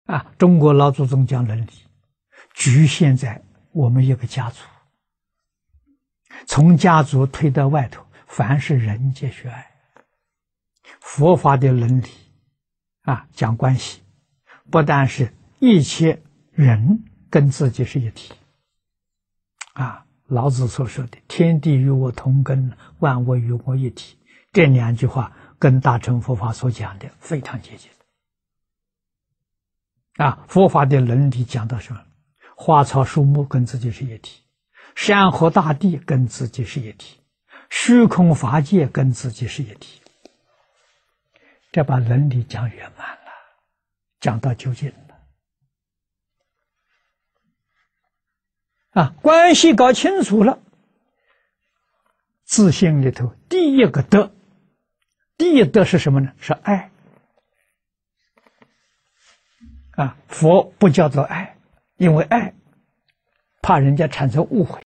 中国老祖宗讲伦理，局限在我们一个家族，从家族推到外头，凡是人皆学爱。佛法的伦理讲关系，不但是一切人跟自己是一体老子所说的天地与我同根，万物与我一体，这两句话跟大乘佛法所讲的非常接近佛法的伦理讲到什么？花草树木跟自己是一体，山河大地跟自己是一体，虚空法界跟自己是一体，这把伦理讲圆满了，讲到究竟了关系搞清楚了，自信里头第一个德，第一德是什么呢？是爱佛不叫做爱，因为爱怕人家产生误会